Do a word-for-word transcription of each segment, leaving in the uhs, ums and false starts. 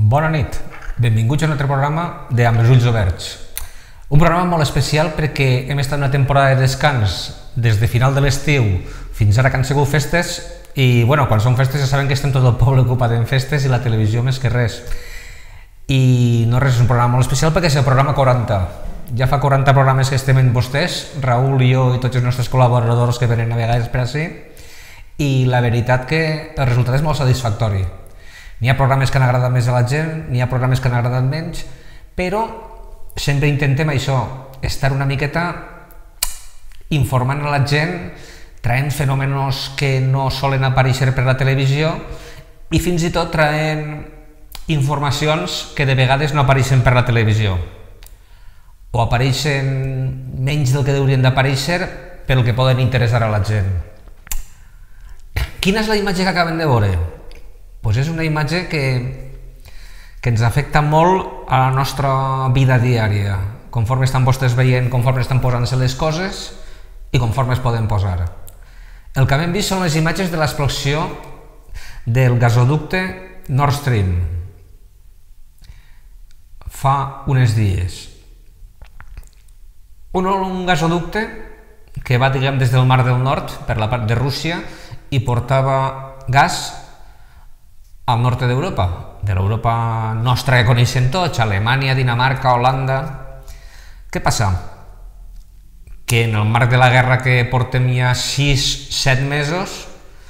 Bona nit, benvinguts a un altre programa de Amb els ulls oberts. Un programa molt especial perquè hem estat una temporada de descans des de final de l'estiu fins ara que han sigut festes i bueno, quan són festes ja saben que estem tot el poble ocupat en festes i la televisió més que res. I no res, és un programa molt especial perquè és el programa quaranta. Ja fa quaranta programes que estem amb vostès, Raül i jo i tots els nostres col·laboradors que venen a vegades per ací, i la veritat que el resultat és molt satisfactori. N'hi ha programes que han agradat més a la gent, n'hi ha programes que han agradat menys, però sempre intentem això, estar una miqueta informant a la gent, traient fenòmenos que no solen aparèixer per la televisió i fins i tot traient informacions que de vegades no apareixen per la televisió o apareixen menys del que haurien d'aparèixer pel que poden interessar a la gent. Quina és la imatge que acaben de veure? Pues és una imatge que, que ens afecta molt a la nostra vida diària, conforme estan vostès veient, conforme estan posant-se les coses i conforme es poden posar. El que hem vist són les imatges de l'explosió del gasoducte Nord Stream fa uns dies. Un, un gasoducte que va, diguem, des del Mar del Nord, per la part de Rússia, i portava gas al nord d'Europa, de l'Europa nostra que coneixen tots, Alemanya, Dinamarca, Holanda. Què passa? Que en el marc de la guerra que portem ja sis set mesos,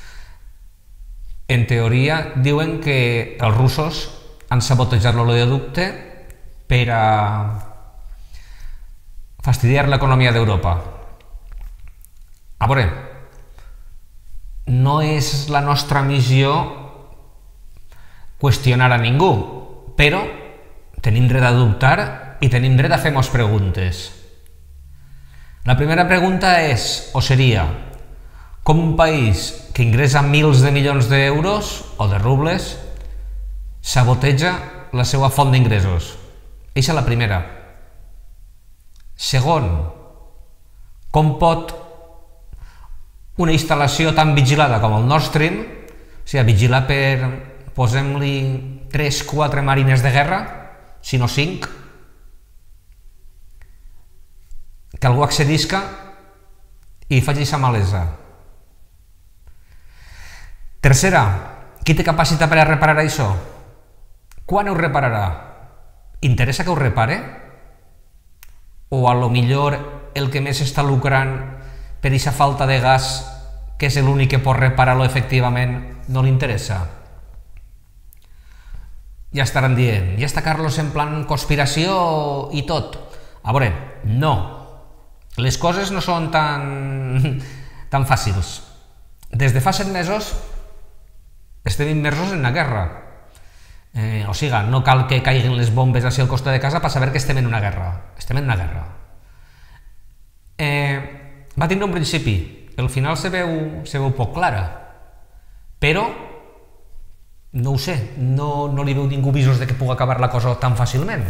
en teoria diuen que els russos han sabotejat l'oleoducte per a fastidiar l'economia d'Europa. A veure, no és la nostra missió qüestionar a ningú, però tenim dret a dubtar i tenim dret a fer moltes preguntes. La primera pregunta és, o seria, com un país que ingressa mils de milions d'euros o de rubles saboteja la seva font d'ingressos? Eixa és la primera. Segon, com pot una instal·lació tan vigilada com el Nord Stream, o sigui, vigilar per, posem-li, tres quatre marines de guerra, si no cinc, que algú accedisca i faci aquesta malesa. Tercera, qui té capacitat per a reparar això? Quan ho repararà? Interessa que ho repare? O a lo millor el que més està lucrant per aquesta falta de gas, que és l'únic que pot reparar-lo efectivament, no li interessa? Ja estaran dient, ja està Carlos en plan conspiració i tot. A veure, no. Les coses no són tan, tan fàcils. Des de fa set mesos estem immersos en una guerra. Eh, o sigui, no cal que caiguin les bombes hacia el costat de casa per saber que estem en una guerra. Estem en una guerra. Eh, va tindre un principi. El final se veu, se veu poc clara. Però no ho sé, no, no li veu ningú visos de que pugui acabar la cosa tan fàcilment.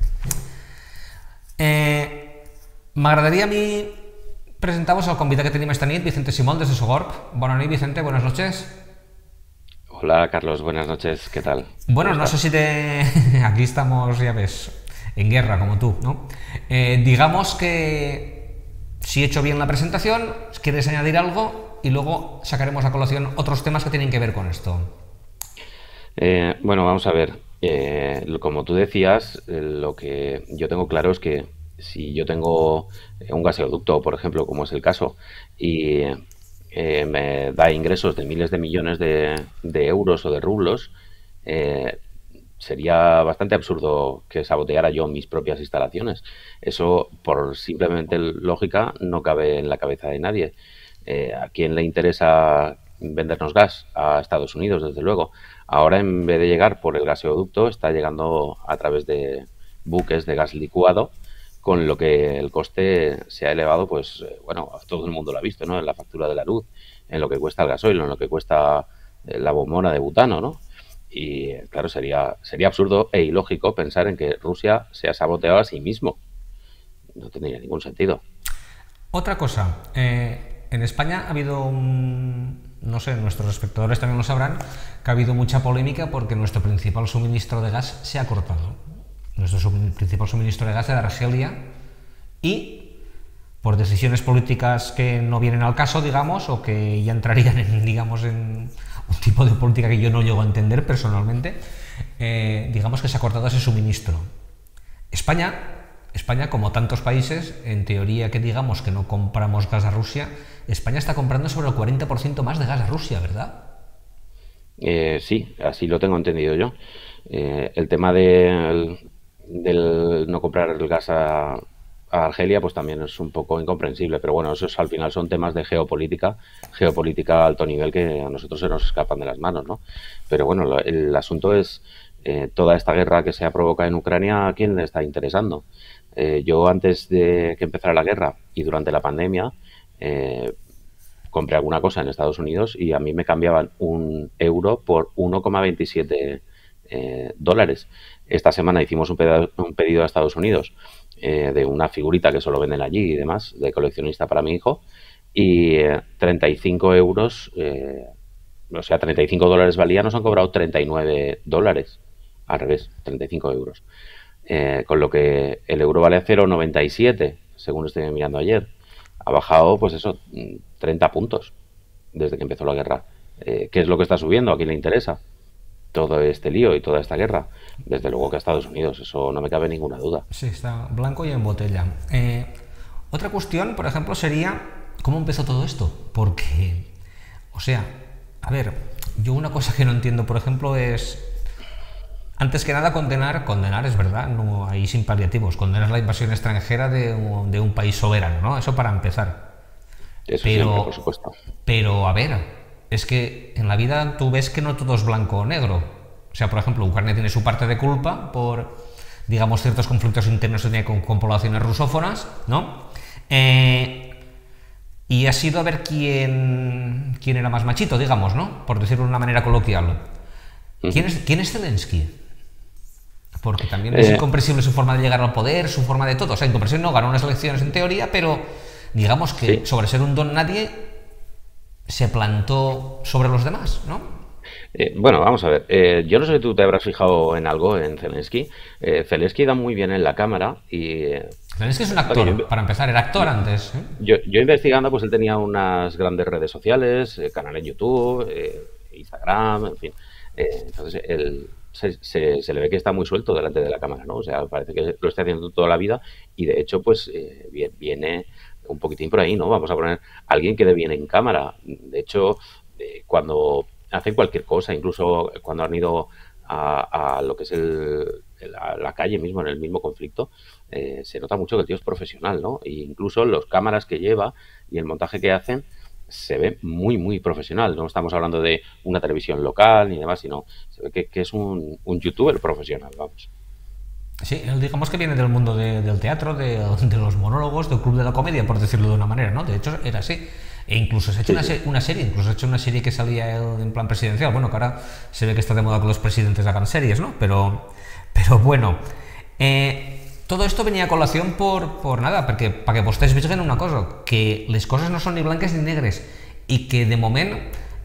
Eh, M'agradaria a mi presentar-vos al convidat que tenim esta nit, Vicente Simón, des de Sogorb. Bona nit, Vicente, buenas noches. Hola, Carlos, buenas noches, ¿qué tal? Bueno, no sé si te... Aquí estamos, ya ves, en guerra, como tú, ¿no? Eh, digamos que si he hecho bien la presentación, ¿quieres añadir algo? Y luego sacaremos a colación otros temas que tienen que ver con esto. Eh, bueno, vamos a ver. Eh, como tú decías, eh, lo que yo tengo claro es que si yo tengo un gasoducto, por ejemplo, como es el caso, y eh, me da ingresos de miles de millones de, de euros o de rublos, eh, sería bastante absurdo que saboteara yo mis propias instalaciones. Eso, por simplemente lógica, no cabe en la cabeza de nadie. Eh, ¿a quién le interesa vendernos gas? A Estados Unidos, desde luego. Ahora, en vez de llegar por el gasoducto, está llegando a través de buques de gas licuado, con lo que el coste se ha elevado, pues, eh, bueno, todo el mundo lo ha visto, ¿no? En la factura de la luz, en lo que cuesta el gasoil, en lo que cuesta eh, la bombona de butano, ¿no? Y, claro, sería, sería absurdo e ilógico pensar en que Rusia se ha saboteado a sí mismo. No tendría ningún sentido. Otra cosa, eh, en España ha habido un, no sé, nuestros espectadores también lo sabrán, que ha habido mucha polémica porque nuestro principal suministro de gas se ha cortado. Nuestro sum- principal suministro de gas era Argelia y por decisiones políticas que no vienen al caso, digamos, o que ya entrarían en, digamos, en un tipo de política que yo no llego a entender personalmente, eh, digamos que se ha cortado ese suministro. España, España, como tantos países, en teoría que digamos que no compramos gas a Rusia, España está comprando sobre el cuarenta por ciento más de gas a Rusia, ¿verdad? Eh, sí, así lo tengo entendido yo. Eh, el tema del, del no comprar el gas a, a Argelia, pues también es un poco incomprensible, pero bueno, esos al final son temas de geopolítica, geopolítica a alto nivel que a nosotros se nos escapan de las manos, ¿no? Pero bueno, lo- el asunto es eh, toda esta guerra que se ha provocado en Ucrania, ¿a quién le está interesando? Eh, yo antes de que empezara la guerra y durante la pandemia, eh, compré alguna cosa en Estados Unidos y a mí me cambiaban un euro por uno coma veintisiete eh, dólares. Esta semana hicimos un pedido, un pedido a Estados Unidos eh, de una figurita que solo venden allí y demás, de coleccionista para mi hijo, y eh, treinta y cinco euros, eh, o sea, treinta y cinco dólares valía, nos han cobrado treinta y nueve dólares, al revés, treinta y cinco euros. Eh, con lo que el euro vale cero coma noventa y siete, según estoy mirando ayer. Ha bajado, pues eso, mm, treinta puntos desde que empezó la guerra. Eh, ¿qué es lo que está subiendo? ¿A quién le interesa todo este lío y toda esta guerra? Desde luego que a Estados Unidos, eso no me cabe ninguna duda. Sí, está blanco y en botella. Eh, otra cuestión, por ejemplo, sería cómo empezó todo esto. Porque, o sea, a ver, yo una cosa que no entiendo, por ejemplo, es, antes que nada, condenar, condenar es verdad, no ahí sin paliativos, condenar la invasión extranjera de un, de un país soberano, ¿no? Eso para empezar. Eso siempre, por Pero, supuesto. pero, a ver, es que en la vida tú ves que no todo es blanco o negro. O sea, por ejemplo, Ucrania tiene su parte de culpa por, digamos, ciertos conflictos internos que tiene con, con poblaciones rusófonas, ¿no? Eh, y ha sido a ver quién, quién era más machito, digamos, ¿no? Por decirlo de una manera coloquial. ¿Quién Ujú. es, quién es Zelensky? Porque también es Eh, incomprensible su forma de llegar al poder, su forma de todo. O sea, incomprensible no, ganó unas elecciones en teoría, pero digamos que sí. sobre ser un don nadie se plantó sobre los demás, ¿no? Eh, bueno, vamos a ver. Eh, yo no sé si tú te habrás fijado en algo en Zelensky. Eh, Zelensky da muy bien en la cámara y... eh, Zelensky es un claro, yo, actor, para empezar, era actor antes, ¿eh? Yo, yo investigando, pues él tenía unas grandes redes sociales, eh, canal en YouTube, eh, Instagram, en fin. Eh, entonces, él se, se- se le ve que está muy suelto delante de la cámara, ¿no? O sea, parece que lo está haciendo toda la vida y de hecho, pues eh, vie- viene un poquitín por ahí, ¿no? Vamos a poner a alguien que dé bien en cámara. De hecho, eh, cuando hacen cualquier cosa, incluso cuando han ido a, a lo que es el, la, la calle mismo, en el mismo conflicto, eh, se nota mucho que el tío es profesional, ¿no? E incluso los cámaras que lleva y el montaje que hacen se ve muy, muy profesional. No estamos hablando de una televisión local ni demás, sino se ve que, que es un, un youtuber profesional, vamos. Sí, él digamos que viene del mundo de- del teatro, de, de los monólogos, del club de la comedia, por decirlo de una manera, ¿no? De hecho, era así. E incluso se ha hecho Sí, una, sí. se- una serie, incluso se ha hecho una serie que salía él en plan presidencial. Bueno, que ahora se ve que está de moda que los presidentes hagan series, ¿no? Pero, pero bueno, eh, todo esto venía a colación por, por nada, porque para que vostès vegin una cosa, que les coses no són ni blanques ni negres, i que de moment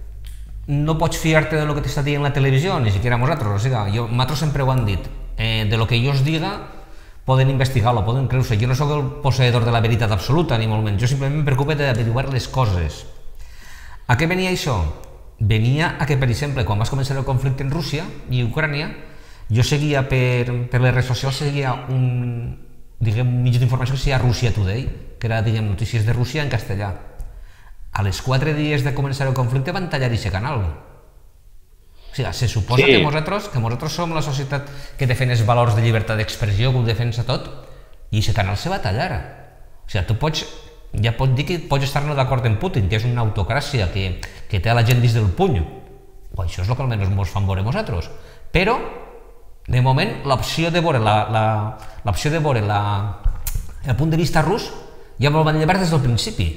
no pots fiar-te de lo que t'està dient la televisió, ni siquiera nosaltres. O sigui, jo, nosaltres sempre ho han dit. Eh, de lo que jo us diga, poden investigar-lo, poden creure-se. Jo no sóc el posseïdor de la veritat absoluta, ni molt menys. Jo simplement em preocupo d'averiguar les coses. A què venia això? Venia a que, per exemple, quan vas començar el conflicte en Rússia i Ucrània, jo seguia per, per les redes socials, seguia un, diguem, un mitjà d'informació que es deia Russia Today, que era, diguem, notícies de Rússia en castellà. A les quatre dies de començar el conflicte van tallar aquest canal. O sigui, se suposa que Sí, nosaltres, que nosaltres som la societat que defensa els valors de llibertat d'expressió, que ho defensa tot, i aquest canal se va tallar. O sigui, tu pots, ja pots dir que pots estar-no d'acord amb Putin, que és una autocràcia que, que té a la gent dins del puny. O això és el que almenys ens fan veure nosaltres. Però, de moment, l'opció de veure la, la, l'opció de veure la, el punt de vista rus ja me'l van llevar des del principi.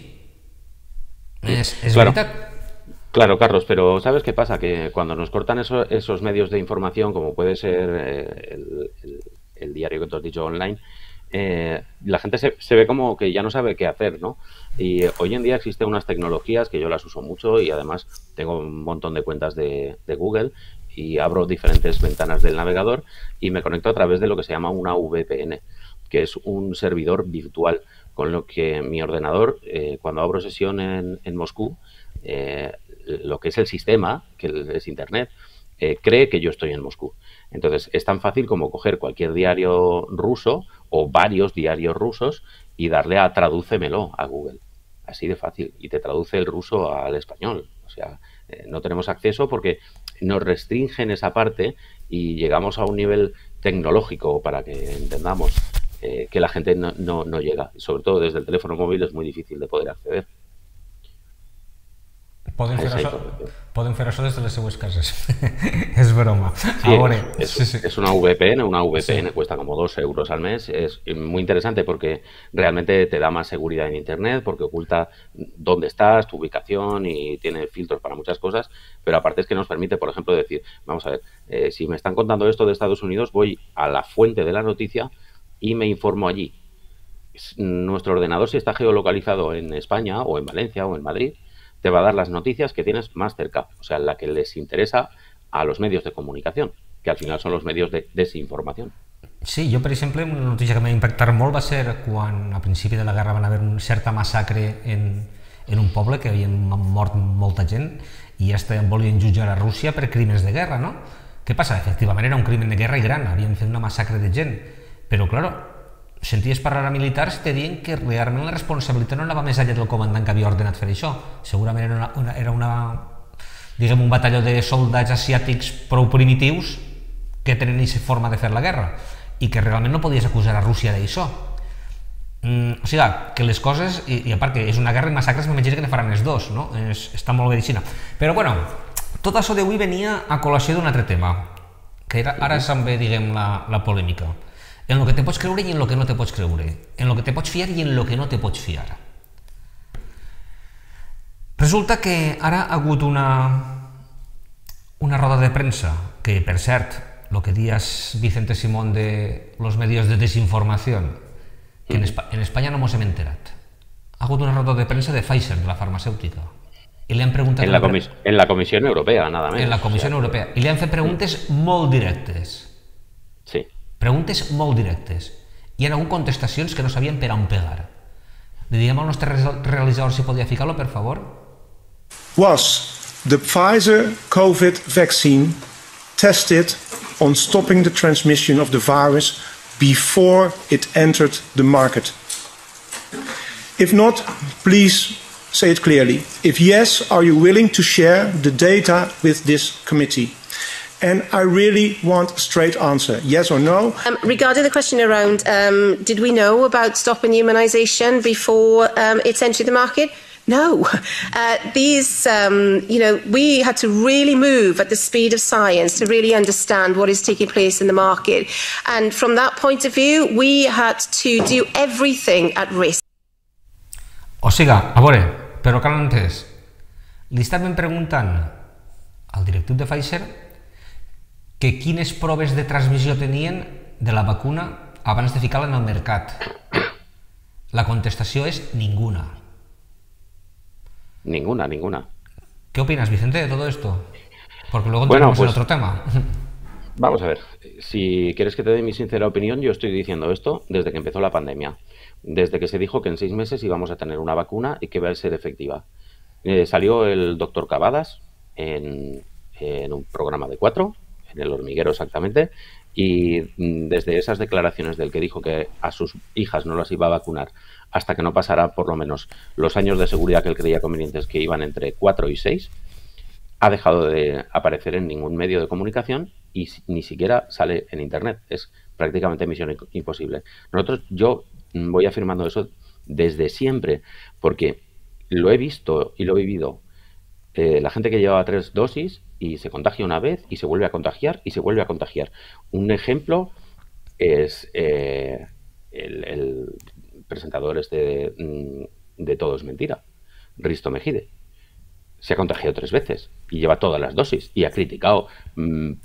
És, és claro. veritat. Claro, Carlos, pero ¿sabes qué pasa? Que cuando nos cortan eso- esos medios de información, como puede ser eh, el, el- el diario que tú has dicho online, eh, la gente se, se ve como que ya no sabe qué hacer, ¿no? Y eh, hoy en día existen unas tecnologías que yo las uso mucho y además tengo un montón de cuentas de, de Google y abro diferentes ventanas del navegador y me conecto a través de lo que se llama una V P N, que es un servidor virtual, con lo que mi ordenador, eh, cuando abro sesión en, en Moscú, eh, lo que es el sistema, que es Internet, eh, cree que yo estoy en Moscú. Entonces, es tan fácil como coger cualquier diario ruso o varios diarios rusos y darle a tradúcemelo a Google. Así de fácil. Y te traduce el ruso al español. O sea, eh, no tenemos acceso porque nos restringen esa parte y llegamos a un nivel tecnológico, para que entendamos, eh, que la gente no, no, no llega. Sobre todo desde el teléfono móvil es muy difícil de poder acceder Poden a fer esa això, información. poden fer això des de les seues cases. És broma. Sí, A veure, es, sí, es, sí. es una V P N, una V P N Sí. cuesta como dos euros al mes. Es muy interesante porque realmente te da más seguridad en Internet, porque oculta dónde estás, tu ubicación y tiene filtros para muchas cosas, pero aparte es que nos permite, por ejemplo, decir, vamos a ver, eh, si me están contando esto de Estados Unidos, voy a la fuente de la noticia y me informo allí. Nuestro ordenador, si está geolocalizado en España o en Valencia o en Madrid, te va a dar las noticias que tienes más cerca, o sea, la que les interesa a los medios de comunicación, que al final son los medios de desinformación. Sí, jo, per exemple, una notícia que m'ha impactat molt va ser quan a principi de la guerra van haver una certa massacre en, en un poble que havien mort molta gent i ja volien jutjar a Rússia per crímens de guerra, no? Què passa? Efectivament era un crimen de guerra i gran, havien fet una massacre de gent, però, claro, senties parlar a militars i te diuen que realment la responsabilitat no anava més enllà del comandant que havia ordenat fer això. Segurament era una, una, era una diguem, un batalló de soldats asiàtics prou primitius que tenen aquesta forma de fer la guerra i que realment no podies acusar a Rússia d'això. Mm, o sigui, que les coses, i, i a part que és una guerra i massacres, m'imagino que ne faran els dos, no? És, està molt bé d'aixina. Però bueno, tot això d'avui venia a col·lació d'un altre tema, que era, ara se'n ve, diguem, la, la polèmica. En lo que te pots creure i en lo que no te pots creure, en lo que te pots fiar i en lo que no te pots fiar. Resulta que ara ha hagut una, una roda de premsa, que per cert, lo que dies Vicente Simón de los medios de desinformación, que en, Espa en España no mos hem enterat. Ha hagut una roda de premsa de Pfizer, de la farmacèutica, i li han preguntat... En la, comis en la Comissió Europea, nada més. En la Comissió o sea, Europea. I li han fet preguntes molt directes. Sí. Preguntes molt directes. Hi ha hagut contestacions que no sabien per on pegar. Li diem al nostre realitzador si podia ficar-lo, per favor. Was the Pfizer COVID vaccine tested on stopping the transmission of the virus before it entered the market? If not, please say it clearly. If yes, are you willing to share the data with this committee? And I really want a straight answer, yes or no. Um, regarding the question around, um, did we know about stopping immunisation before um, it's entered the market? No. Uh, these, um, you know, we had to really move at the speed of science to really understand what is taking place in the market. And from that point of view, we had to do everything at risk. O sigui, a veure, però cal entès. Li estaven preguntant al directiu de Pfizer que quines proves de transmissió tenien de la vacuna abans de ficar-la en el mercat. La contestació és ninguna. Ninguna, ninguna. ¿Qué opinas, Vicente, de todo esto? Porque luego bueno, entramos pues, en otro tema. Vamos a ver, si quieres que te dé mi sincera opinión, yo estoy diciendo esto desde que empezó la pandemia. Desde que se dijo que en seis meses íbamos a tener una vacuna y que va a ser efectiva. Eh, salió el doctor Cavadas en, en un programa de cuatro, en El Hormiguero exactamente, y desde esas declaraciones del que dijo que a sus hijas no las iba a vacunar hasta que no pasara por lo menos los años de seguridad que él creía convenientes, que iban entre cuatro y seis, ha dejado de aparecer en ningún medio de comunicación y ni siquiera sale en Internet. Es prácticamente misión imposible. Nosotros, yo voy afirmando eso desde siempre, porque lo he visto y lo he vivido. Eh, la gente que llevaba tres dosis y se contagia una vez y se vuelve a contagiar y se vuelve a contagiar. Un ejemplo es eh, el, el presentador este de, de Todo es Mentira, Risto Mejide. Se ha contagiado tres veces y lleva todas las dosis y ha criticado mmm,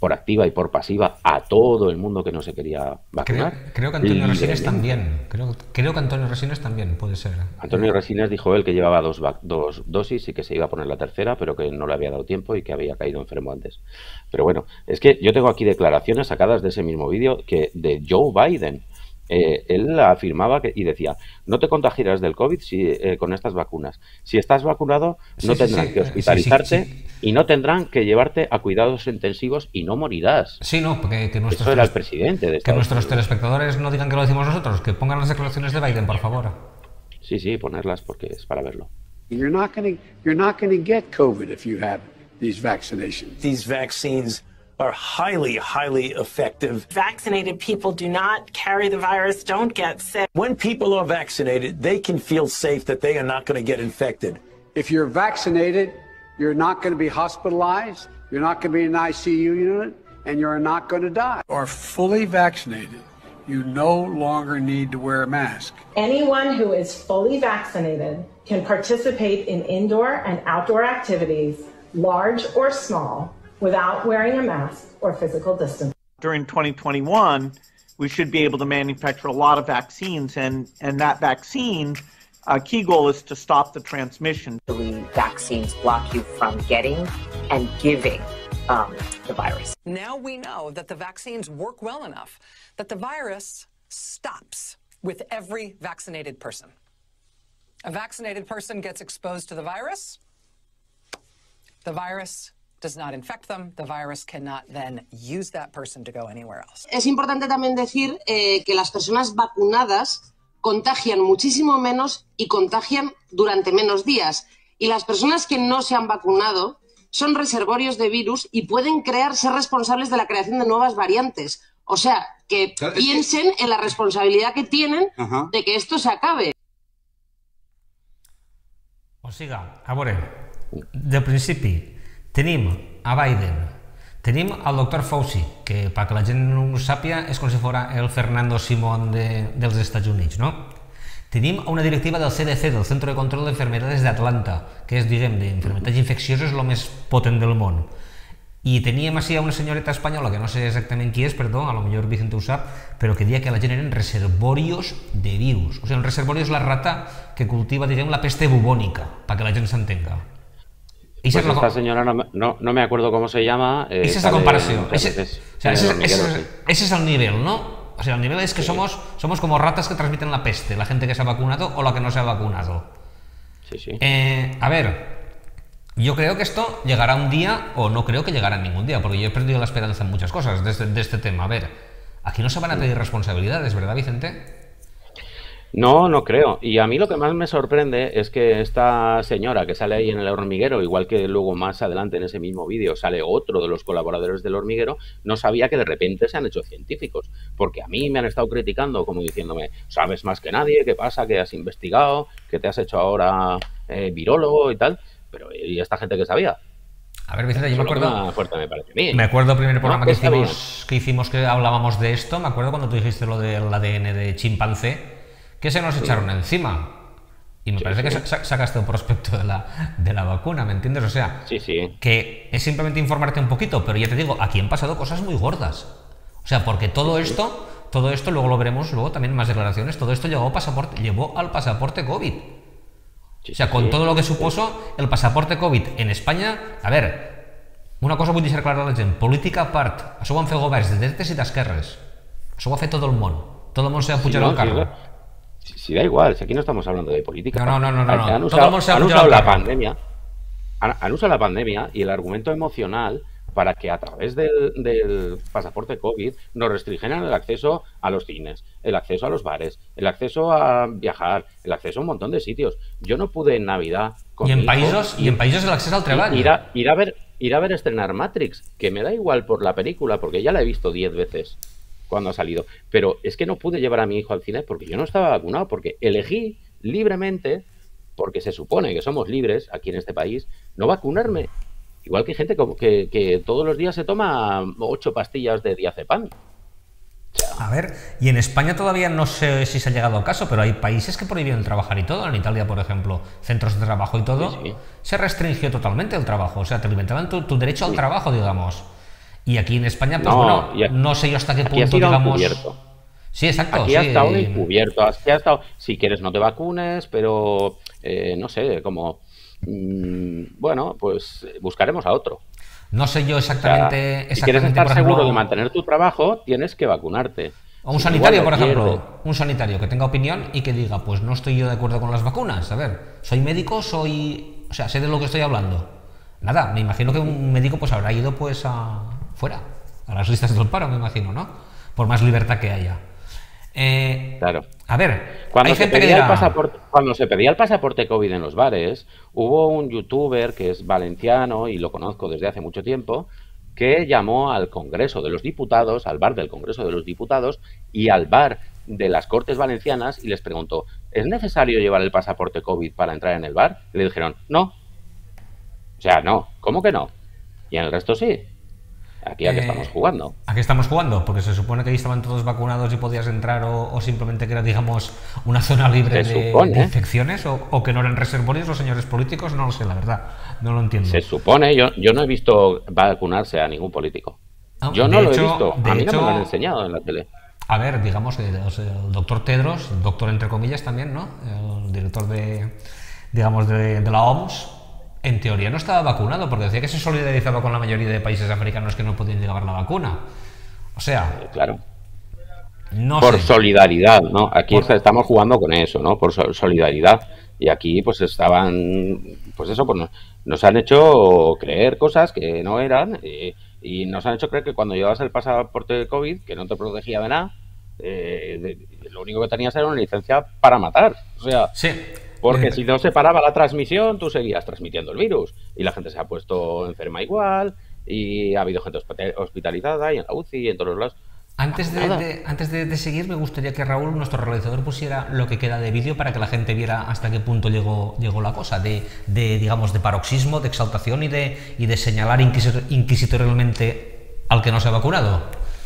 por activa y por pasiva a todo el mundo que no se quería vacunar. Creo, creo que Antonio Resines también. Creo, creo que Antonio Resines también puede ser. Antonio Resines dijo él que llevaba dos, dos dosis y que se iba a poner la tercera, pero que no le había dado tiempo y que había caído enfermo antes. Pero bueno, es que yo tengo aquí declaraciones sacadas de ese mismo vídeo que de Joe Biden. Eh, él afirmaba que, y decía, no te contagiarás del COVID si, eh, con estas vacunas. Si estás vacunado, no sí, tendrán sí, que hospitalizarte sí, sí, sí. y no tendrán que llevarte a cuidados intensivos y no morirás. Sí, no, porque que nuestros, Eso era el presidente de que nuestros Unidos. telespectadores no digan que lo decimos nosotros, que pongan las declaraciones de Biden, por favor. Sí, sí, ponerlas porque es para verlo. You're not going to you're not going to get COVID if you have these vaccinations. These vaccines are highly, highly effective. Vaccinated people do not carry the virus, don't get sick. When people are vaccinated, they can feel safe that they are not going to get infected. If you're vaccinated, you're not going to be hospitalized, you're not going to be in an I C U unit, and you're not going to die. Or fully vaccinated, you no longer need to wear a mask. Anyone who is fully vaccinated can participate in indoor and outdoor activities, large or small, without wearing a mask or physical distance. During twenty twenty-one, we should be able to manufacture a lot of vaccines, and, and that vaccine, uh, key goal is to stop the transmission. Vaccines block you from getting and giving um, the virus. Now we know that the vaccines work well enough that the virus stops with every vaccinated person. A vaccinated person gets exposed to the virus. The virus does not infect them. The virus cannot then use that person to go anywhere else. Es importante también decir eh, que las personas vacunadas contagian muchísimo menos y contagian durante menos días. Y las personas que no se han vacunado son reservorios de virus y pueden crear, ser responsables de la creación de nuevas variantes. O sea, que claro, piensen es que... en la responsabilidad que tienen Ajá. de que esto se acabe. O siga, a veure, de principi tenim a Biden, tenim al doctor Fauci, que perquè la gent no ho sàpia és com si fora el Fernando Simón de, dels Estats Units, no? Tenim una directiva del C D C, del Centro de Control de Enfermedades d'Atlanta, que és, diguem, d'enfermedades infeccioses el més potent del món. I teníem així a una senyoreta espanyola, que no sé exactament qui és, perdó, a lo millor Vicente ho sap, però que deia que la gent eren reservorios de virus. O sigui, un reservorio és la rata que cultiva, diguem, la peste bubónica, para que la gent s'entenga. Pues esta la... señora no, no, no me acuerdo cómo se llama. Eh, esa es la comparación. Ese, o sea, ese, ese, ese, ese es el nivel, ¿no? O sea, el nivel es que sí. somos, somos como ratas que transmiten la peste, la gente que se ha vacunado o la que no se ha vacunado. Sí, sí. Eh, a ver, yo creo que esto llegará un día, o no creo que llegará ningún día, porque yo he perdido la esperanza en muchas cosas de este, de este tema. A ver, aquí no se van a pedir responsabilidades, ¿verdad, Vicente? No, no creo. Y a mí lo que más me sorprende es que esta señora que sale ahí en el hormiguero, igual que luego más adelante en ese mismo vídeo sale otro de los colaboradores del hormiguero, no sabía que de repente se han hecho científicos. Porque a mí me han estado criticando como diciéndome, sabes más que nadie, ¿qué pasa? ¿Que has investigado? ¿Que te has hecho ahora eh, virólogo y tal? Pero ¿y esta gente que sabía? A ver, Vicente, yo me acuerdo, fuerte me parece a mí. Me acuerdo el primer programa no, que, hicimos, que hicimos que hablábamos de esto, me acuerdo cuando tú dijiste lo del A D N de chimpancé, que se nos sí. echaron encima. Y me sí, parece sí. que sacaste un prospecto de la, de la vacuna, ¿me entiendes? O sea, sí, sí. que es simplemente informarte un poquito, pero ya te digo, aquí han pasado cosas muy gordas. O sea, porque todo sí, esto, sí. todo esto, luego lo veremos, luego también más declaraciones, todo esto llegó, pasaporte, llevó al pasaporte COVID. Sí, o sea, con sí, todo lo que supuso sí. el pasaporte COVID en España, a ver, una cosa vull deixar clara a la gent, política a part, això ho han fet governs de dretes i d'esquerres, això ho ha fet tot el món, tot el món s'ha pujat sí, no, al carro. Sí, Si, si da igual, si aquí no estamos hablando de política. No, no, no, no, han, han no. usado, Todo han usado la pandemia, han, han usado la pandemia y el argumento emocional para que a través del, del pasaporte COVID nos restringieran el acceso a los cines, el acceso a los bares, el acceso a viajar, el acceso a un montón de sitios. Yo no pude en Navidad con y en países y en países el acceso al trabajo. Ir a, ir a ver ir a ver estrenar Matrix, que me da igual por la película porque ya la he visto diez veces cuando ha salido, pero es que no pude llevar a mi hijo al cine porque yo no estaba vacunado, porque elegí libremente, porque se supone que somos libres aquí en este país, no vacunarme. Igual que hay gente como que, que todos los días se toma ocho pastillas de diazepam. O sea, a ver, y en España todavía no sé si se ha llegado al caso, pero hay países que prohíben trabajar y todo. En Italia, por ejemplo, centros de trabajo y todo, sí, sí. se restringió totalmente el trabajo. O sea, te limitaban tu, tu derecho al sí. trabajo, digamos. Y aquí en España, pues No, bueno, y a- no sé yo hasta qué Aquí ha punto, sido digamos... encubierto. Sí, exacto. Aquí ha sí. estado encubierto. Aquí ha estado, si quieres no te vacunes, pero eh, no sé, como... mm, bueno, pues buscaremos a otro. No sé yo O sea, exactamente... si quieres exactamente, estar por seguro ejemplo, de mantener tu trabajo, tienes que vacunarte. O un Si sanitario, igual por lo ejemplo, pierdes. un sanitario que tenga opinión y que diga, pues no estoy yo de acuerdo con las vacunas. A ver, soy médico, soy... O sea, sé de lo que estoy hablando. Nada, me imagino que un médico pues habrá ido pues a... fuera, a las listas del paro, me imagino, ¿no? Por más libertad que haya. Eh, Claro. A ver, Cuando hay se, gente que pedía el dirá... pasaporte, cuando se pedía el pasaporte COVID en los bares, hubo un youtuber que es valenciano y lo conozco desde hace mucho tiempo, que llamó al Congreso de los Diputados, al bar del Congreso de los Diputados y al bar de las Cortes Valencianas y les preguntó, ¿es necesario llevar el pasaporte COVID para entrar en el bar? Y le dijeron, no. O sea, no. ¿Cómo que no? Y en el resto sí. Aquí a qué Eh, estamos jugando. ¿A qué estamos jugando? Porque se supone que ahí estaban todos vacunados y podías entrar o, o simplemente que era, digamos, una zona libre Se de, supone. de infecciones o, o que no eran reservorios los señores políticos, no lo sé, la verdad, no lo entiendo. Se supone, yo, yo no he visto vacunarse a ningún político. Ah, Yo de no lo hecho- he visto. de A mí no hecho- me lo han enseñado en la tele. A ver, digamos que o sea, el doctor Tedros, doctor entre comillas también, ¿no? El director de, digamos, de, de la O M S, en teoría no estaba vacunado porque decía que se solidarizaba con la mayoría de países africanos que no podían llevar la vacuna. O sea, Claro. no Por sé. solidaridad, ¿no? Aquí Por- estamos jugando con eso, ¿no? Por so- solidaridad. Y aquí, pues estaban, pues eso, pues nos, nos han hecho creer cosas que no eran eh, y nos han hecho creer que cuando llevabas el pasaporte de COVID, que no te protegía de nada, eh, de- lo único que tenías era una licencia para matar. O sea, Sí. porque Eh, si no se paraba la transmisión, tú seguías transmitiendo el virus. Y la gente se ha puesto enferma igual, y ha habido gente hospi- hospitalizada, y en la U C I, y en todos los lados. Antes de, Nada. de- antes de, de seguir, me gustaría que Raúl, nuestro realizador, pusiera lo que queda de vídeo para que la gente viera hasta qué punto llegó, llegó la cosa, de, de, digamos, de paroxismo, de exaltación y de, y de señalar inquisitor- inquisitorialmente al que no se ha vacunado.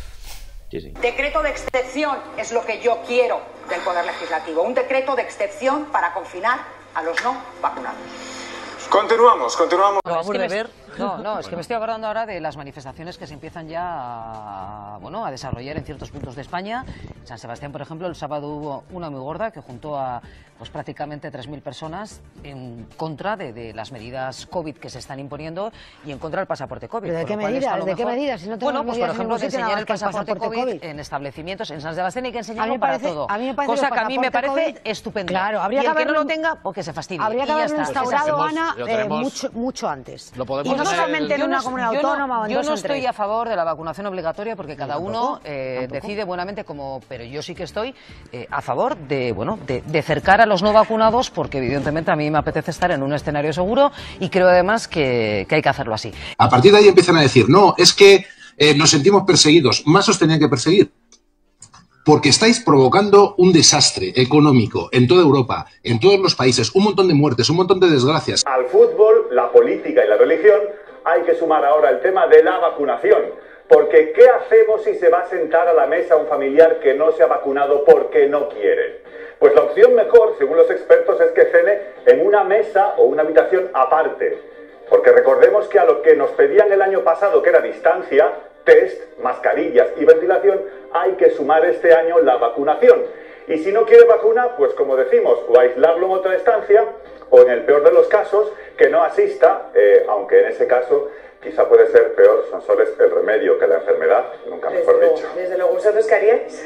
Sí, sí. Decreto de excepción es lo que yo quiero del Poder Legislativo. Un decreto de excepción para confinar a los no vacunados. Continuamos, continuamos. No, es que me, no, no, es que me estoy acordando ahora de las manifestaciones que se empiezan ya a, bueno, a desarrollar en ciertos puntos de España. En San Sebastián, por ejemplo, el sábado hubo una muy gorda que juntó a pues, prácticamente tres mil personas en contra de, de las medidas COVID que se están imponiendo y en contra del pasaporte COVID. ¿Pero de con qué lo cual medidas? esto a lo ¿De qué mejor- medidas? Si no bueno, tenemos pues por medidas en ejemplo, ningún de sitio, nada enseñar más el que el pasaporte, pasaporte COVID, COVID. en establecimientos. En San Sebastián hay que A mí enseñarlo me para parece- todo. a mí me parece Cosa que que el a mí me pasaporte parece COVID, estupendo. claro, habría y que el que no haberlo- lo tenga, pues que se fastidie. Habría que Y ya haberlo está. instaurado, Pues es así. Ana, lo eh, tenemos- mucho, mucho antes. Lo Y podemos no hacer- solamente en Yo una no- comunidad yo no- autónoma o en yo dos no o en estoy tres. a favor de la vacunación obligatoria porque cada tampoco, uno eh, tampoco. decide buenamente como, pero yo sí que estoy eh, a favor de, bueno, de, de cercar a los no vacunados porque evidentemente a mí me apetece estar en un escenario seguro y creo además que, que hay que hacerlo así. A partir de ahí empiezan a decir, no, es que eh, nos sentimos perseguidos. Más os tenían que perseguir. Porque estáis provocando un desastre económico en toda Europa, en todos los países, un montón de muertes, un montón de desgracias. Al fútbol, la política y la religión hay que sumar ahora el tema de la vacunación. Porque ¿qué hacemos si se va a sentar a la mesa un familiar que no se ha vacunado porque no quiere? Pues la opción mejor, según los expertos, es que cene en una mesa o una habitación aparte. Porque recordemos que a lo que nos pedían el año pasado, que era distancia, test, mascarillas y ventilación, hay que sumar este año la vacunación. Y si no quiere vacuna, pues como decimos, o aislarlo en otra estancia, o en el peor de los casos, que no asista, eh, aunque en ese caso quizá puede ser peor, Sonsoles, el remedio que la enfermedad, nunca mejor Desde dicho. luego, desde luego, ¿vosotros qué haríais?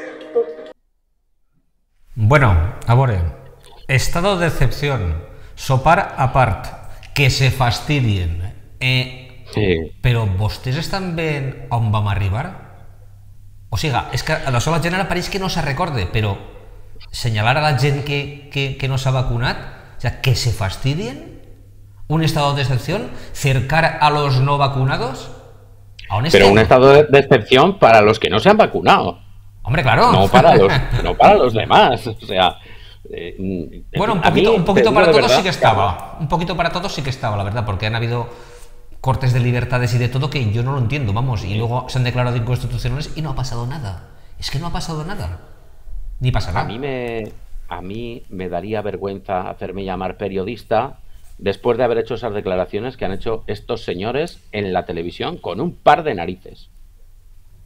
Bueno, ahora, estado de excepción, sopar apart, que se fastidien. Eh, Sí. Però vostès estan ben on vam arribar? O sigui, és que a la sola gent ara pareix que no se recorde, però señalar a la gent que, que, que no s'ha vacunat, o sea, que se fastidien, un estado de excepción, cercar a los no vacunados, ¿a on Pero estem? un estado de, de excepción para los que no se han vacunado. Hombre, claro. No para los, no para los demás. O sea, eh, en Bueno, un fin, a poquito, mí, un poquito te para digo de todos verdad, sí que estaba. Un poquito para todos sí que estaba, la verdad, porque han habido cortes de libertades y de todo que yo no lo entiendo, vamos, y luego se han declarado inconstitucionales y no ha pasado nada. Es que no ha pasado nada. Ni pasará. A mí me, a mí me daría vergüenza hacerme llamar periodista después de haber hecho esas declaraciones que han hecho estos señores en la televisión con un par de narices.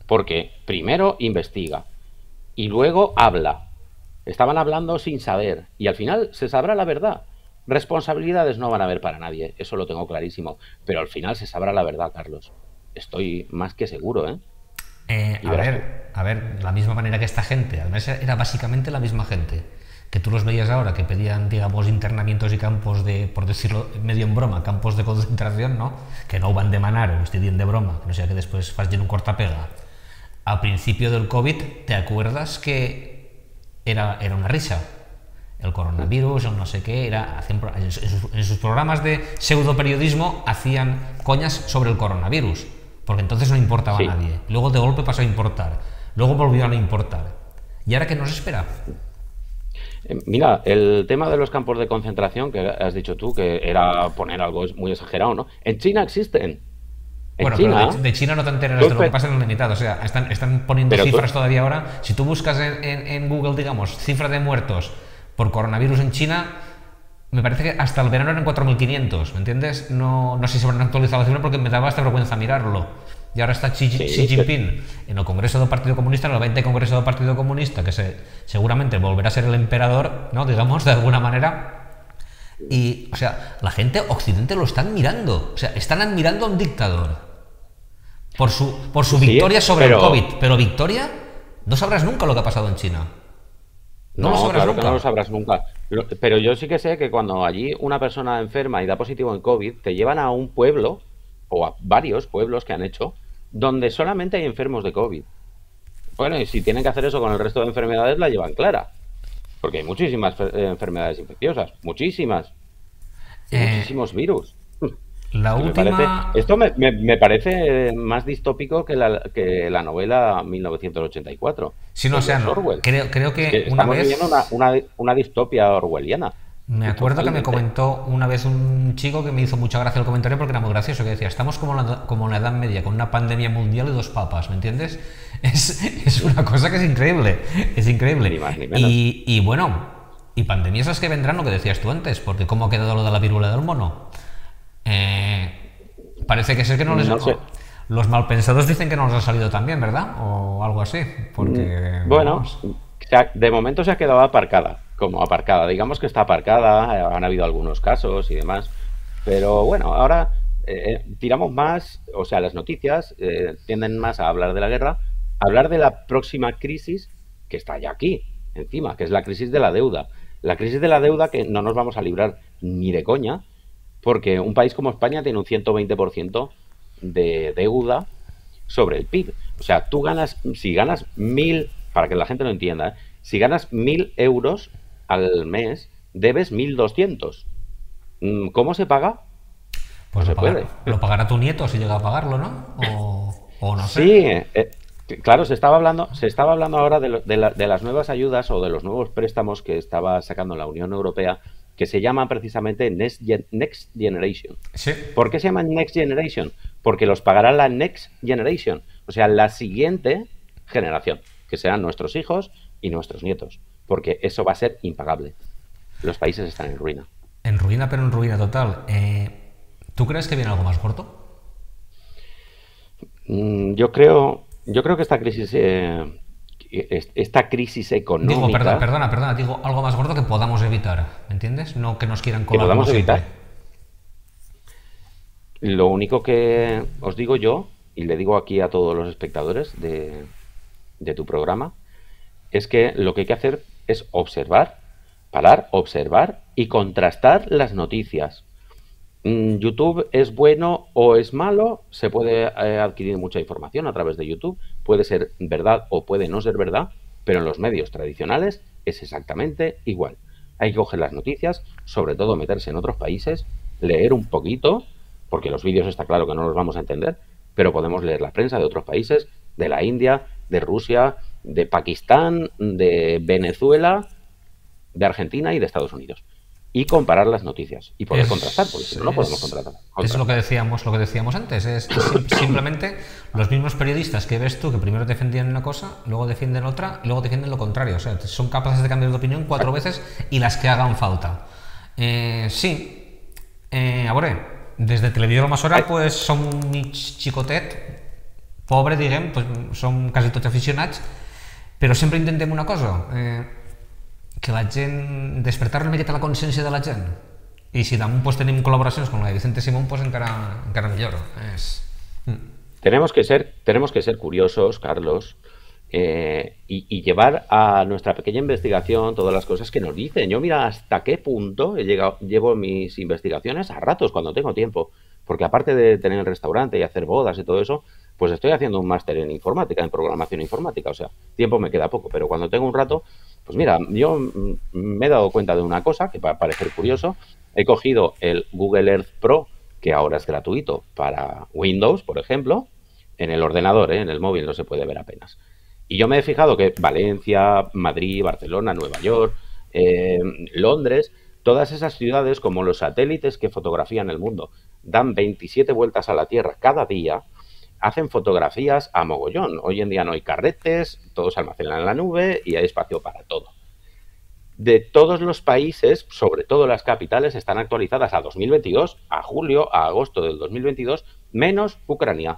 Porque primero investiga y luego habla. Estaban hablando sin saber y al final se sabrá la verdad. Responsabilidades no van a haber para nadie, eso lo tengo clarísimo. Pero al final se sabrá la verdad, Carlos. Estoy más que seguro, ¿eh? Eh, a ver, a ver, la misma manera que esta gente, además era básicamente la misma gente, que tú los veías ahora, que pedían, digamos, internamientos y campos de, por decirlo medio en broma, campos de concentración, ¿no? Que no van de manar, o estudien de broma, que no sea que después facin un cortapega. Al principio del COVID, ¿te acuerdas que era, era una risa? El coronavirus, el no sé qué, era, hacían, en, sus, en sus programas de pseudoperiodismo hacían coñas sobre el coronavirus, porque entonces no importaba sí. a nadie. Luego de golpe pasó a importar, luego volvió a no importar. ¿Y ahora qué nos espera? Mira, el tema de los campos de concentración que has dicho tú, que era poner algo muy exagerado, ¿no? En China existen. En bueno, China, pero de, de China no te enteras de lo que pasa en el limitado. O sea, están, están poniendo pero cifras tú... todavía ahora. Si tú buscas en, en, en Google, digamos, cifra de muertos por coronavirus en China, me parece que hasta el verano eran cuatro mil quinientos, ¿me entiendes? No, no sé si se habrán actualizado la cifra porque me daba hasta vergüenza mirarlo. Y ahora está Xi, sí, Xi Jinping en el Congreso del Partido Comunista, en el veinte Congreso del Partido Comunista, que se, seguramente volverá a ser el emperador, ¿no? Digamos, de alguna manera. Y, o sea, la gente occidente lo están mirando. O sea, están admirando a un dictador por su, por su sí, victoria sobre pero... el COVID. Pero victoria, no sabrás nunca lo que ha pasado en China. No, no lo sabrás claro nunca. Que no lo sabrás nunca. Pero yo sí que sé que cuando allí una persona enferma y da positivo en COVID, te llevan a un pueblo o a varios pueblos que han hecho, donde solamente hay enfermos de COVID. Bueno, y si tienen que hacer eso con el resto de enfermedades, la llevan clara. Porque hay muchísimas enfermedades infecciosas, muchísimas. Eh, muchísimos virus. La me última... parece, esto me, me, me parece más distópico que la, que la novela mil novecientos ochenta y cuatro. Sí, no, o sea, no. Creo, creo que, es que una estamos vez... viviendo una, una, una distopia orwelliana. Me acuerdo Totalmente. que me comentó una vez un chico que me hizo mucha gracia el comentario porque era muy gracioso, que decía, estamos como en la, como en la Edad Media, con una pandemia mundial y dos papas, ¿me entiendes? Es, es una cosa que es increíble, es increíble. Ni más, ni menos. Y, y bueno, y pandemias las que vendrán, lo que decías tú antes, porque ¿cómo ha quedado lo de la viruela del mono? Eh, parece que es que no les... No sé. Los malpensados dicen que no les ha salido tan bien, ¿verdad? O algo así, porque... Bueno, de momento se ha quedado aparcada. Como aparcada, digamos que está aparcada, han habido algunos casos y demás, pero bueno, ahora eh, tiramos más, o sea, las noticias eh, tienden más a hablar de la guerra, a hablar de la próxima crisis que está ya aquí, encima, que es la crisis de la deuda. La crisis de la deuda que no nos vamos a librar ni de coña, porque un país como España tiene un ciento veinte por ciento de deuda sobre el P I B. O sea, tú ganas, si ganas mil, para que la gente lo entienda, ¿eh? Si ganas mil euros al mes, debes mil doscientos. ¿Cómo se paga? Pues no lo, se pagar, puede. Lo pagará tu nieto si llega a pagarlo, ¿no? O, o no sé. Sí, eh, claro, se estaba hablando, se estaba hablando ahora de, lo, de, la, de las nuevas ayudas o de los nuevos préstamos que estaba sacando la Unión Europea, que se llaman precisamente Next, Gen, Next Generation. Sí. ¿Por qué se llaman Next Generation? Porque los pagará la Next Generation, o sea, la siguiente generación, que serán nuestros hijos y nuestros nietos. Porque eso va a ser impagable. Los países están en ruina. En ruina, pero en ruina total. Eh, ¿Tú crees que viene algo más corto? Mm, yo creo, yo creo que esta crisis, eh, esta crisis económica. Digo, perdona, perdona, perdona, digo algo más gordo que podamos evitar, ¿me entiendes? No que nos quieran colar. Que podamos evitar. Siempre. Lo único que os digo yo, y le digo aquí a todos los espectadores de, de tu programa, es que lo que hay que hacer es observar, parar, observar y contrastar las noticias. YouTube es bueno o es malo, se puede eh, adquirir mucha información a través de YouTube, puede ser verdad o puede no ser verdad, pero en los medios tradicionales es exactamente igual. Hay que coger las noticias, sobre todo meterse en otros países, leer un poquito, porque los vídeos está claro que no los vamos a entender, pero podemos leer la prensa de otros países, de la India, de Rusia, de Pakistán, de Venezuela, de Argentina y de Estados Unidos. Y comparar las noticias y poder es, contrastar, porque si no, no podemos contratar. contratar. Es lo que decíamos, lo que decíamos antes, es simplemente los mismos periodistas que ves tú que primero defendían una cosa, luego defienden otra y luego defienden lo contrario. O sea, son capaces de cambiar de opinión cuatro veces y las que hagan falta. Eh, sí, eh, a ver, desde Televisió Almassora, pues som mig xicotet, pobre, diguem, pues, som quasi tots aficionats, però sempre intentem una cosa, eh, que la gent, despertar una miqueta la consciència de la gent, i si damunt pues, tenim col·laboracions com la de Vicente Simón, pues encara, encara millor. Es... Tenemos que ser, tenemos que ser curiosos, Carlos, eh, y, y llevar a nuestra pequeña investigación todas las cosas que nos dicen. Yo mira hasta qué punto he llegado, llevo mis investigaciones a ratos cuando tengo tiempo, porque aparte de tener el restaurante y hacer bodas y todo eso, pues estoy haciendo un máster en informática, en programación informática, o sea, tiempo me queda poco, pero cuando tengo un rato, pues mira, yo me he dado cuenta de una cosa que va a parecer curioso. He cogido el Google Earth Pro, que ahora es gratuito para Windows, por ejemplo, en el ordenador, ¿eh? En el móvil no se puede ver apenas. Y yo me he fijado que Valencia, Madrid, Barcelona, Nueva York, eh, Londres, todas esas ciudades, como los satélites que fotografían el mundo, dan veintisiete vueltas a la Tierra cada día, hacen fotografías a mogollón. Hoy en día no hay carretes, todo se almacena en la nube y hay espacio para todo. De todos los países, sobre todo las capitales, están actualizadas a dos mil veintidós, a julio, a agosto del dos mil veintidós, menos Ucrania.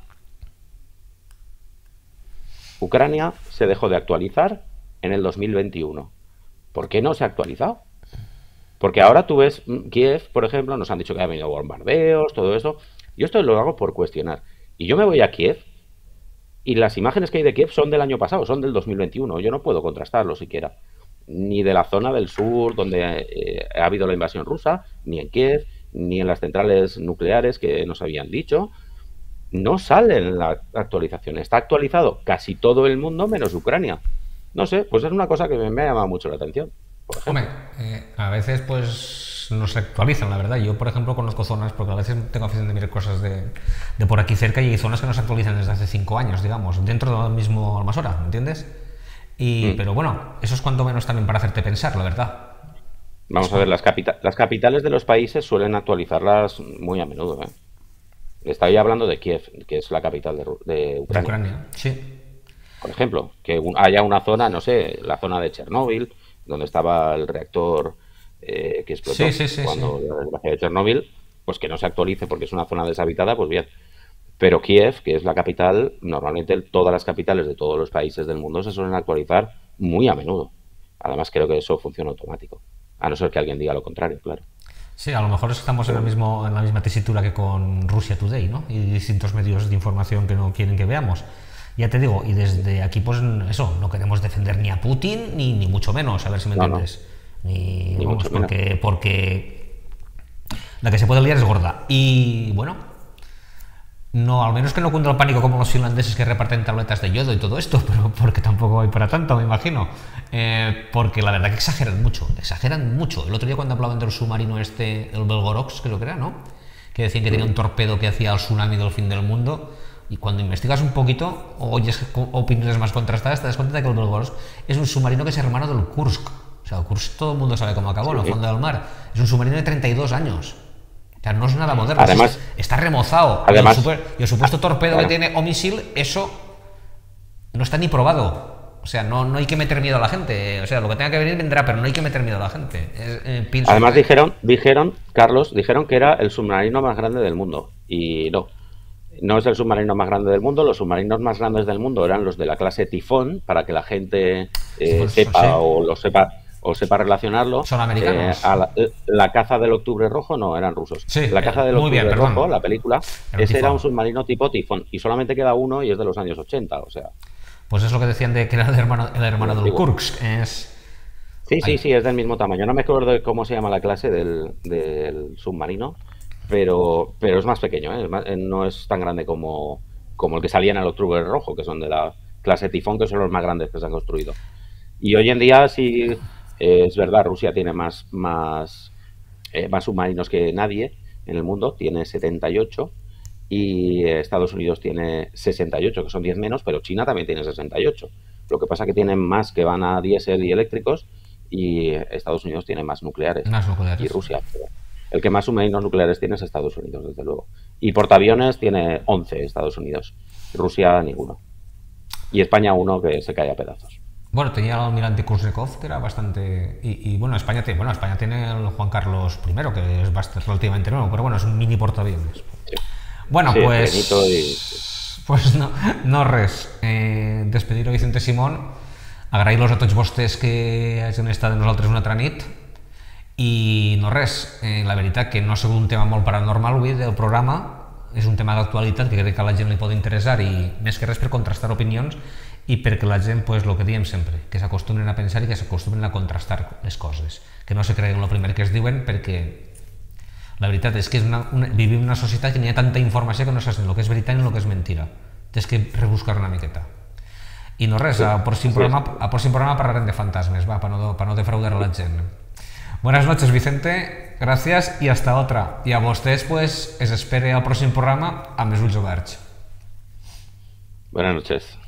Ucrania se dejó de actualizar en el dos mil veintiuno. ¿Por qué no se ha actualizado? Porque ahora tú ves Kiev, por ejemplo, nos han dicho que ha habido bombardeos, todo eso. Yo esto lo hago por cuestionar. Y yo me voy a Kiev y las imágenes que hay de Kiev son del año pasado, son del dos mil veintiuno. Yo no puedo contrastarlo siquiera. Ni de la zona del sur donde eh, ha habido la invasión rusa, ni en Kiev, ni en las centrales nucleares que nos habían dicho. No sale en la actualización. Está actualizado casi todo el mundo menos Ucrania. No sé, pues es una cosa que me, me ha llamado mucho la atención. Por ejemplo. Hombre, eh, a veces pues no se actualizan, la verdad. Yo, por ejemplo, conozco zonas, porque a veces tengo afición de mirar cosas de, de por aquí cerca y hay zonas que no se actualizan desde hace cinco años, digamos, dentro del mismo Almasora, ¿me entiendes? Y, mm. Pero bueno, eso es cuanto menos también para hacerte pensar, la verdad. Vamos es a ver, las, capita las capitales de los países suelen actualizarlas muy a menudo, ¿eh? Estoy hablando de Kiev, que es la capital de, de Ucrania. De Ucrania, sí. Por ejemplo, que un, haya una zona, no sé, la zona de Chernóbil, donde estaba el reactor eh, que explotó sí, sí, sí, cuando sí. la desgracia de Chernóbil, pues que no se actualice porque es una zona deshabitada, pues bien. Pero Kiev, que es la capital, normalmente todas las capitales de todos los países del mundo se suelen actualizar muy a menudo. Además creo que eso funciona automático, a no ser que alguien diga lo contrario, claro. Sí, a lo mejor estamos en, el mismo, en la misma tesitura que con Russia Today, ¿no? Y distintos medios de información que no quieren que veamos. Ya te digo, y desde aquí, pues eso, no queremos defender ni a Putin, ni, ni mucho menos, a ver si me entiendes. No, no. Ni, ni vamos, porque, porque la que se puede liar es gorda. Y bueno, no, al menos que no cunda el pánico como los finlandeses que reparten tabletas de yodo y todo esto, pero porque tampoco hay para tanto, me imagino. Eh, porque la verdad que exageran mucho, exageran mucho. El otro día cuando hablaban del submarino este, el Belgorox, creo que era, ¿no? Que decían que tenía un torpedo que hacía el tsunami del fin del mundo. Y cuando investigas un poquito, o oyes opiniones más contrastadas, te das cuenta de que el Belgorosk es un submarino que es hermano del Kursk. O sea, el Kursk todo el mundo sabe cómo acabó, sí, en el fondo del mar. Es un submarino de treinta y dos años. O sea, no es nada moderno. Además, es, está remozado. Además, y, el super, y el supuesto torpedo claro. que tiene o misil, eso no está ni probado. O sea, no, no hay que meter miedo a la gente. O sea, lo que tenga que venir vendrá, pero no hay que meter miedo a la gente. Eh, eh, Además, que... dijeron, dijeron, Carlos, dijeron que era el submarino más grande del mundo. Y no. No es el submarino más grande del mundo. Los submarinos más grandes del mundo eran los de la clase Tifón, para que la gente eh, pues, sepa sí. o lo sepa o sepa relacionarlo. Son americanos. Eh, a la, la caza del Octubre Rojo no eran rusos. Sí, la caza del muy Octubre bien, Rojo, la película, era ese tifón. era un submarino tipo Tifón y solamente queda uno y es de los años ochenta, o sea. Pues es lo que decían de que era el hermano, el hermano del Kursk. Es... Sí, sí, sí, es del mismo tamaño. No me acuerdo de cómo se llama la clase del, del submarino. Pero, pero es más pequeño, ¿eh? Es más, no es tan grande como, como el que salía en el Octubre Rojo, que son de la clase Tifón, que son los más grandes que se han construido. Y hoy en día sí, eh, es verdad, Rusia tiene más, más, eh, más submarinos que nadie en el mundo, tiene setenta y ocho, y Estados Unidos tiene sesenta y ocho, que son diez menos, pero China también tiene sesenta y ocho. Lo que pasa es que tienen más que van a diésel y eléctricos, y Estados Unidos tiene más nucleares. Más nucleares. Y Rusia, pero el que más submarinos nucleares tiene es Estados Unidos, desde luego. Y portaaviones tiene once Estados Unidos. Rusia, ninguno. Y España, uno que se cae a pedazos. Bueno, tenía el almirante Kuznetsov, que era bastante... Y, y bueno, España tiene, bueno, España tiene el Juan Carlos primero, que es bastante, relativamente nuevo, pero bueno, es un mini portaaviones. Sí. Bueno, sí, pues... Y... Pues no, no res. Eh, despedir a Vicente Simón, agrair-los a tots vostès que hagin estat amb nosaltres una altra nit i no res, eh, la veritat que no ha sigut un tema molt paranormal avui del programa, és un tema d'actualitat que crec que a la gent li pot interessar i més que res per contrastar opinions i perquè la gent, pues, el que diem sempre, que s'acostumen a pensar i que s'acostumen a contrastar les coses, que no se creguen el primer que es diuen, perquè la veritat és que és una, una, vivim en una societat que n'hi ha tanta informació que no saps ni el que és veritat ni el que és mentira, tens que rebuscar una miqueta. I no res, al pròxim programa, al pròxim programa parlarem de fantasmes, va, per no, no defraudar a la gent. Buenas noches, Vicente, gracias y hasta otra. Y a vosotros, pues, os espere al próximo programa a mis ulls oberts. Buenas noches.